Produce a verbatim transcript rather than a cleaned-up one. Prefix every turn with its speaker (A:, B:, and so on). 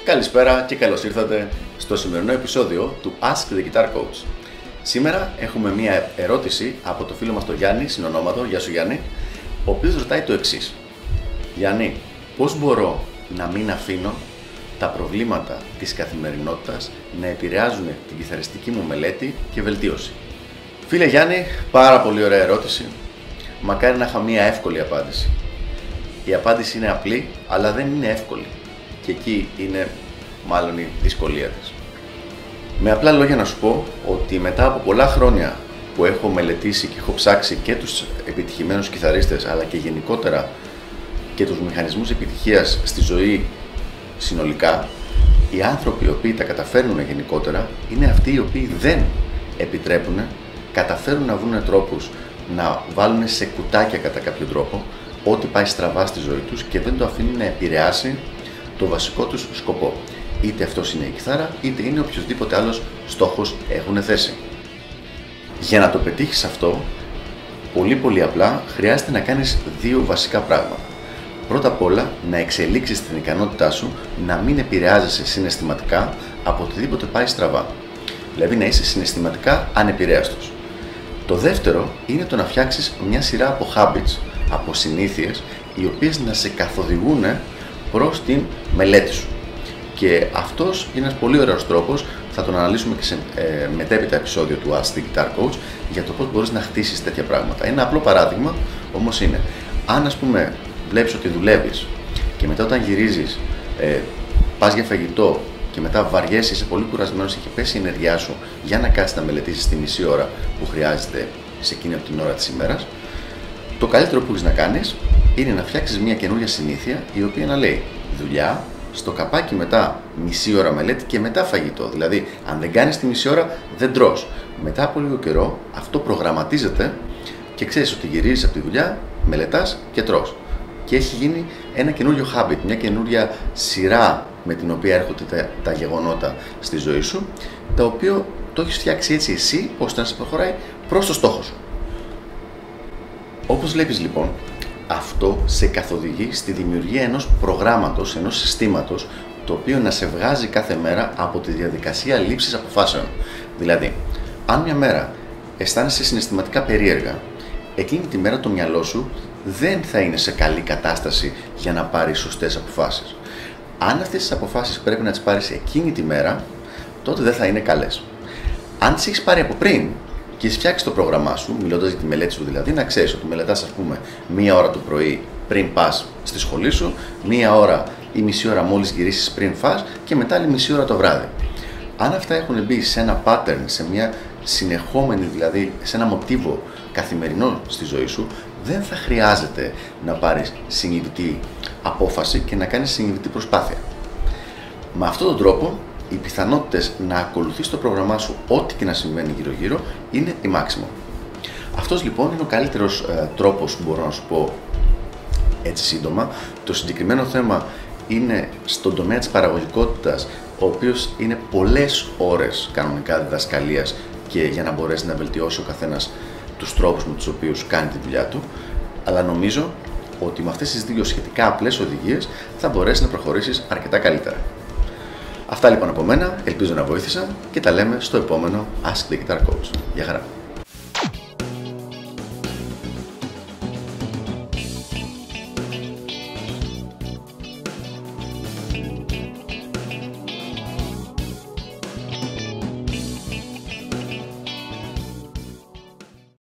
A: Καλησπέρα και καλώς ήρθατε στο σημερινό επεισόδιο του Ask the Guitar Coach. Σήμερα έχουμε μία ερώτηση από το φίλο μας τον Γιάννη, συνονόματο. Γεια σου Γιάννη, ο οποίος ρωτάει το εξής. Γιάννη, πώς μπορώ να μην αφήνω τα προβλήματα της καθημερινότητας να επηρεάζουν την κιθαριστική μου μελέτη και βελτίωση? Φίλε Γιάννη, πάρα πολύ ωραία ερώτηση. Μακάρι να είχα μία εύκολη απάντηση. Η απάντηση είναι απλή, αλλά δεν είναι εύκολη. Και εκεί είναι μάλλον η δυσκολία της. Με απλά λόγια να σου πω ότι μετά από πολλά χρόνια που έχω μελετήσει και έχω ψάξει και τους επιτυχημένους κιθαρίστες, αλλά και γενικότερα και τους μηχανισμούς επιτυχίας στη ζωή συνολικά, οι άνθρωποι οι οποίοι τα καταφέρνουν γενικότερα είναι αυτοί οι οποίοι δεν επιτρέπουν, καταφέρουν να βρουν τρόπους να βάλουν σε κουτάκια κατά κάποιο τρόπο ό,τι πάει στραβά στη ζωή τους και δεν το αφήνουν να επηρεάσει το βασικό τους σκοπό. Είτε αυτός είναι η κιθάρα, είτε είναι οποιοδήποτε άλλος στόχος έχουν θέσει. Για να το πετύχεις αυτό, πολύ πολύ απλά χρειάζεται να κάνεις δύο βασικά πράγματα. Πρώτα απ' όλα, να εξελίξεις την ικανότητά σου να μην επηρεάζεσαι συναισθηματικά από οτιδήποτε πάει στραβά. Δηλαδή να είσαι συναισθηματικά ανεπηρέαστος. Το δεύτερο είναι το να φτιάξεις μια σειρά από habits, από συνήθειες, οι οποίες να σε καθοδηγούν προς την μελέτη σου. Και αυτός είναι ένας πολύ ωραίος τρόπος, θα τον αναλύσουμε και σε ε, μετέπειτα επεισόδιο του Ask the Guitar Coach, για το πώς μπορείς να χτίσεις τέτοια πράγματα. Ένα απλό παράδειγμα όμως είναι, αν ας πούμε βλέπεις ότι δουλεύεις και μετά όταν γυρίζεις ε, πας για φαγητό και μετά βαριέσαι, είσαι πολύ κουρασμένος, έχει πέσει η ενέργειά σου για να κάτσεις να μελετήσεις τη μισή ώρα που χρειάζεται σε εκείνη από την ώρα της ημέρας, το καλύτερο που έχεις να κάνεις είναι να φτιάξεις μια καινούργια συνήθεια η οποία να λέει δουλειά, στο καπάκι μετά μισή ώρα μελέτη και μετά φαγητό. Δηλαδή, αν δεν κάνεις τη μισή ώρα, δεν τρως. Μετά από λίγο καιρό αυτό προγραμματίζεται και ξέρεις ότι γυρίζεις από τη δουλειά, μελετάς και τρως. Και έχει γίνει ένα καινούριο habit, μια καινούρια σειρά με την οποία έρχονται τα, τα γεγονότα στη ζωή σου, τα οποία το έχεις φτιάξει έτσι εσύ, ώστε να σε προχωράει προς το στόχο σου. Όπως βλέπεις λοιπόν, αυτό σε καθοδηγεί στη δημιουργία ενός προγράμματος, ενός συστήματος, το οποίο να σε βγάζει κάθε μέρα από τη διαδικασία λήψης αποφάσεων. Δηλαδή, αν μια μέρα αισθάνεσαι συναισθηματικά περίεργα, εκείνη τη μέρα το μυαλό σου δεν θα είναι σε καλή κατάσταση για να πάρεις σωστές αποφάσεις. Αν αυτές τις αποφάσεις πρέπει να τις πάρεις εκείνη τη μέρα, τότε δεν θα είναι καλές. Αν τις έχεις πάρει από πριν και έχεις φτιάξει το πρόγραμμά σου, μιλώντας για τη μελέτη σου δηλαδή, να ξέρεις ότι μελετάς ας πούμε μία ώρα το πρωί πριν πας στη σχολή σου, μία ώρα ή μισή ώρα μόλις γυρίσεις πριν φας και μετά άλλη μισή ώρα το βράδυ. Αν αυτά έχουν μπει σε ένα pattern, σε μια συνεχόμενη δηλαδή, σε ένα μοτίβο καθημερινό στη ζωή σου, δεν θα χρειάζεται να πάρεις συνειδητή απόφαση και να κάνεις συνειδητή προσπάθεια. Με αυτόν τον τρόπο, οι πιθανότητες να ακολουθείς το πρόγραμμά σου ό,τι και να συμβαίνει γύρω-γύρω είναι η maximum. Αυτός λοιπόν είναι ο καλύτερος ε, τρόπος που μπορώ να σου πω έτσι σύντομα. Το συγκεκριμένο θέμα είναι στον τομέα της παραγωγικότητας, ο οποίος είναι πολλές ώρες κανονικά διδασκαλίας και για να μπορέσει να βελτιώσει ο καθένας τους τρόπους με τους οποίους κάνει τη δουλειά του, αλλά νομίζω ότι με αυτές τις δύο σχετικά απλές οδηγίες θα μπορέσει να προχωρήσεις αρκετά καλύτερα. Αυτά λοιπόν από μένα, ελπίζω να βοήθησα και τα λέμε στο επόμενο Ask the Guitar Coach. Γεια χαρά!